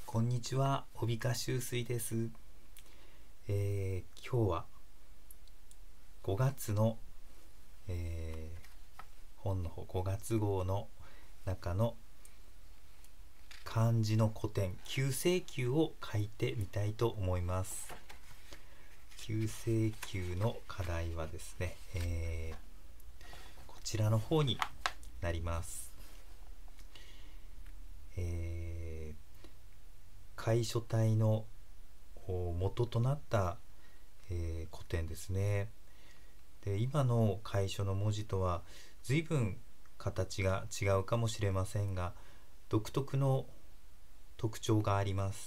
こんにちは、帯化修水です。今日は5月の、本の方5月号の中の漢字の古典九声旧を書いてみたいと思います。九声旧の課題はですね、こちらの方になります。楷書体の元となった、古典ですね。で、今の楷書の文字とは随分形が違うかもしれませんが、独特の特徴があります。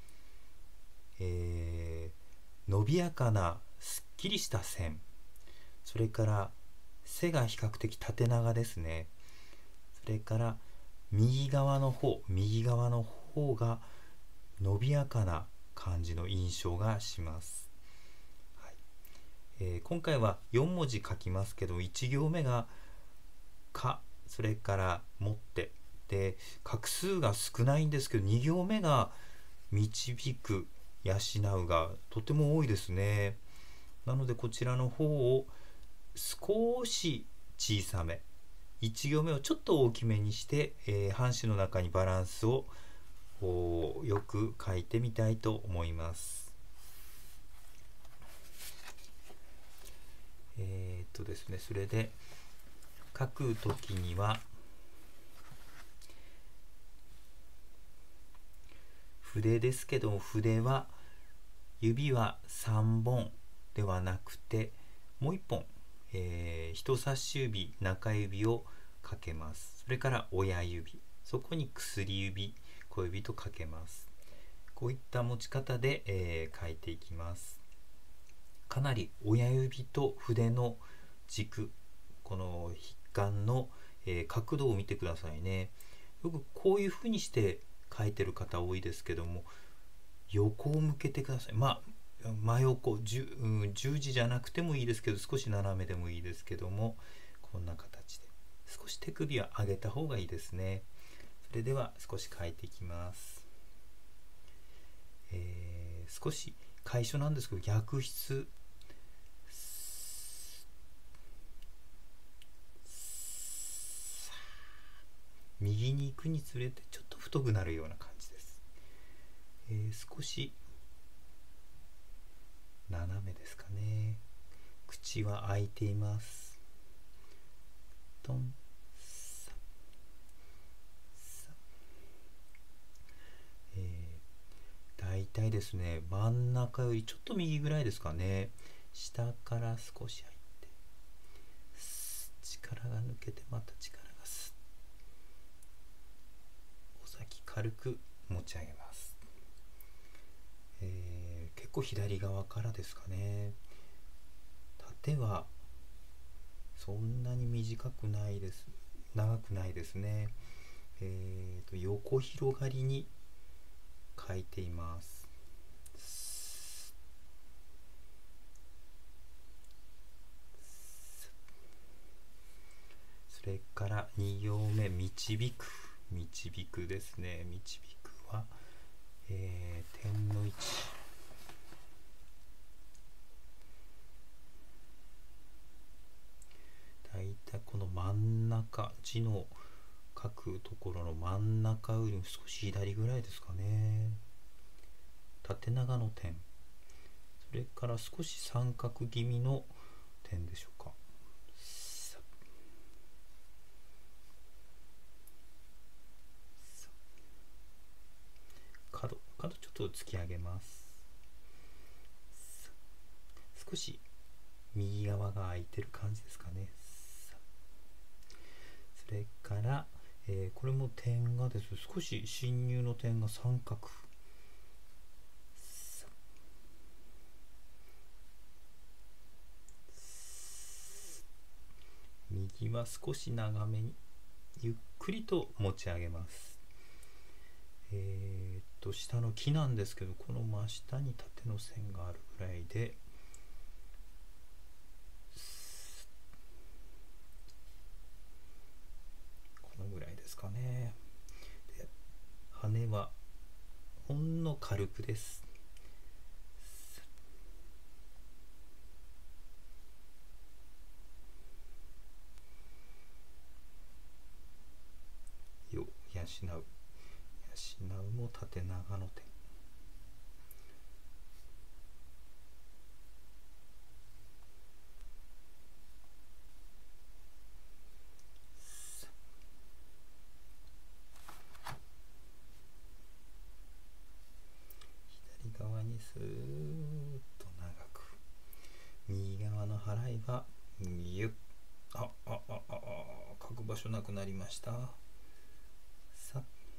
伸びやかなすっきりした線、それから背が比較的縦長ですね。それから右側の方が伸びやかな感じの印象がします。はい。今回は4文字書きますけど、1行目がか、それから持ってで、画数が少ないんですけど、2行目が導く、養うがとても多いですね。なのでこちらの方を少し小さめ、1行目をちょっと大きめにして、半紙の中にバランスをよく書いてみたいと思います。ですね、それで書くときには筆ですけど、筆は指は3本ではなくてもう1本、人差し指、中指をかけます。それから親指、そこに薬指、小指とかけます。こういった持ち方で、書いていきます。かなり親指と筆の軸、この筆管の、角度を見てくださいね。よくこういうふうにして書いてる方多いですけども、横を向けてください。真横、十字じゃなくてもいいですけど、少し斜めでもいいですけども、こんな形で少し手首は上げた方がいいですね。それでは少し書いていきます。少し楷書なんですけど、逆筆、右に行くにつれてちょっと太くなるような感じです。少し斜めですかね。口は開いています。トンササ、だいたいですね、真ん中よりちょっと右ぐらいですかね。下から少し入って力が抜けて、また力がお先軽く持ち上げます。結構左側からですかね。縦はそんなに短くないです、長くないですね。横広がりに書いています。それから2行目、導くですね。導くは、点の位置、だいたいこの真ん中、字の書くところの真ん中よりも少し左ぐらいですかね。縦長の点、それから少し三角気味の点でしょうか。角ちょっと突き上げます。少し右側が空いてる感じですかね。それから、これも点がです。少し侵入の点が三角。右は少し長めにゆっくりと持ち上げます。下の木なんですけど、この真下に縦の線があるぐらいで、このぐらいですかね。で、羽はほんの軽くです。よ、養うも縦長の点。左側にスーッと長く、右側の払いはゆっ、書く場所なくなりました。さ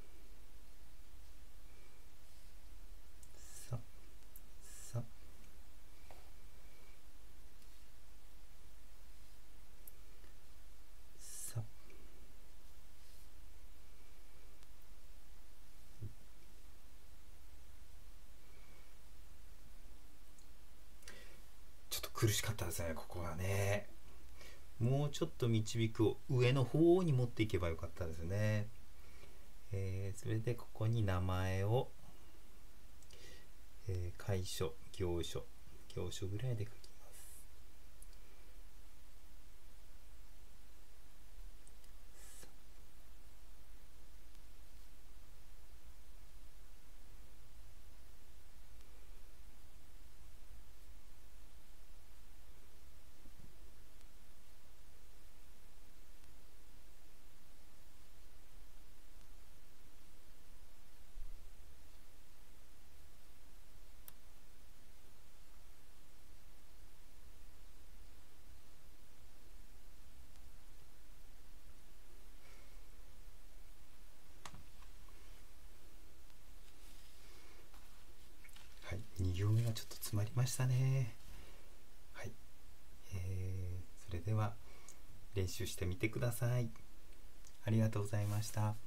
さささ、ちょっと苦しかったですね、ここはね。もうちょっと導くを上の方に持っていけばよかったですね。それでここに名前を、楷書、行書ぐらいで書きます。はい、2行目がちょっと詰まりましたね。はい、それでは練習してみてください。ありがとうございました。